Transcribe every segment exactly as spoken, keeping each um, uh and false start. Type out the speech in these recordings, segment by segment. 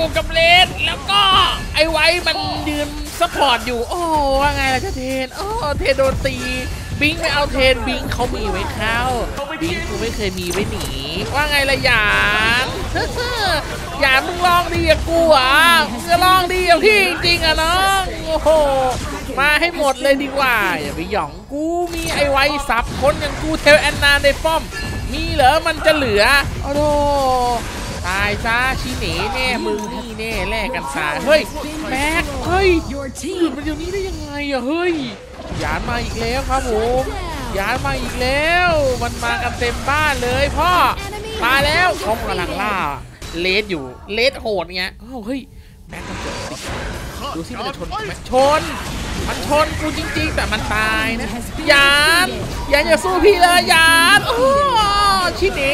กับเลนแล้วก็ไอ้ไว้มันยืนซัพพอร์ตอยู่โอ้ว่าไงล่ะเจ้าเทนโอ้เทนโดนตีบิงไม่เอาเทนบิงเขามีไว้เข้าบิงกูไม่เคยมีไว้หนีว่าไงล่ะหยานหยานมึงลองดีกับกูอ่ะมึงจะลองดีกับพี่จริงอ่ะน้องโอ้โหมาให้หมดเลยดีกว่าอย่าไปหย่องกูมีไอ้ไว้ซับคนอย่างกูเทลแอนนาในป้อมมีเหรอมันจะเหลือโอ้โหตายซะชิเน่แน่มึงนี่แน่แลกกันตายเฮ้ยแม็กเฮ้ยหยุดมันเดี๋ยวนี้ได้ยังไงอะเฮ้ยหยานมาอีกแล้วครับผมหยานมาอีกแล้วมันมากันเต็มบ้านเลยพ่อมาแล้วเขากำลังล่าเลสอยู่เลสโหดเงี้ยอ้าวเฮ้ยแม็กมันเกิดติดดูสิมันจะชนแม็กชนมันชนกูจริงๆแต่มันตายนะหยานหยานอย่าสู้พี่เลยหยานโอ้ชิเน่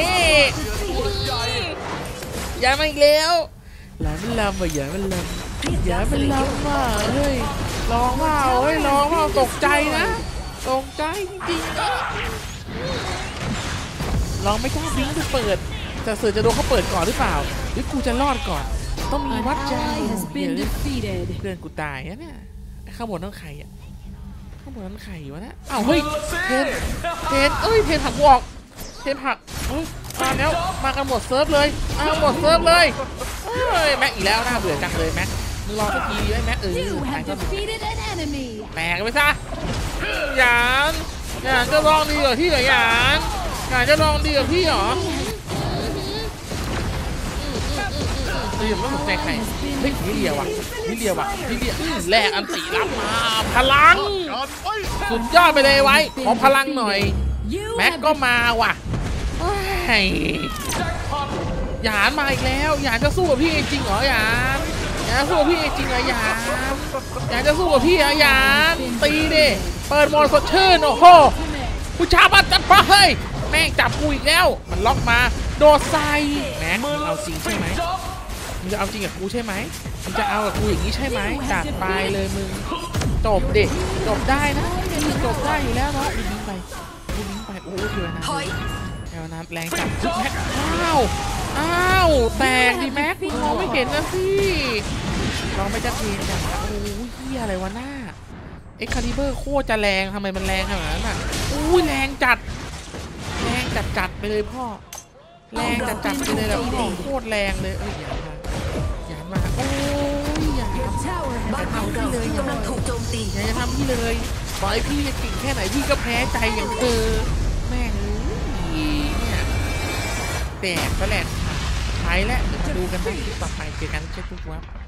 หยานมาอีกแล้วหยานมันลำว่ะหยานมันลำหยานมันลำว่ะเฮ้ยลองเปล่าเฮ้ยลองเปล่าตกใจนะตกใจจริงๆนะลองไม่กล้าบิงจะเปิดแต่เสือจะโดนเขาเปิดก่อนหรือเปล่าหรือกูจะรอดก่อนต้องมีวัดใจเพื่อนกูตายนะเนี่ยข้างบนนั่นใครอ่ะข้างบนนั่นใครวะนะอ้าวเฮ้ยเทนเทนเอ้ยเทนหักวอกเทนหักเฮ้ยมาแล้วมากันหมดเซิร์ฟเลยมาหมดเซิร์ฟเลยเฮ้ยแม็กอีกแล้วน่าเบื่อจังเลยแม็กมึงรอสักทีไอ้แม็กเออแม็กก็แม็กไปซะหยานหยานจะลองดีกับพี่เหรอหยานหยานจะลองดีกับพี่เหรอเฮ้ยไม่สนใจใครเฮ้ยนี่เดียวว่ะนี่เดียวว่ะนี่เดียวแลกอันตีรับมาพลังสุดยอดไปเลยไว้ขอพลังหน่อยแม็กก็มาว่ะหยานมาอีกแล้วหยานจะสู้กับพี่จริงเหรอหยานหยานสู้กับพี่จริงเหรอหยานหยานจะสู้กับพี่เหรอหยานตีดิเปิดโหมดสดชื่นโอ้โหผู้ชาบัตจัดไปเฮ้ยแม่งจับกูอีกแล้วมันล็อกมาโดดใส่แม็กเอาจริงใช่ไหมมึงจะเอาจริงกับกูใช่ไหมมึงจะเอากับกูอย่างนี้ใช่ไหมจัดไปเลยมึงจบดิจบได้นะจบได้อยู่แล้วเนาะยิงไปยิงไปโอ้ยเดี๋ยวนะแถวน้ำแรงจับแม็กอ้าวอ้าวแตกดิแม็กมองไม่เห็นนะสิลองไม่จะเทนจังโอ้ยเฮียอะไรวะหน้าเอ็กคาลิเบอร์โคตรจะแรงทำไมมันแรงขนาดนั้นอ่ะอุ้ยแรงจัดแรงจัดจัดไปเลยพ่อแรงจัดจัดไปเลยแบบโคตรแรงเลยเอ้ยอย่ามาอย่ามาโอ้ยอย่าทำพี่เลยอย่าทำอย่าทำพี่เลยบอกไอ้พี่จะเก่งแค่ไหนพี่ก็แพ้ใจอย่างเธอแม่งเนี่ยแตกซะแหละไปแล้วเดี๋ยวมาดูกันนะคลิปต่อไปเจอกันเช็คทุกวัน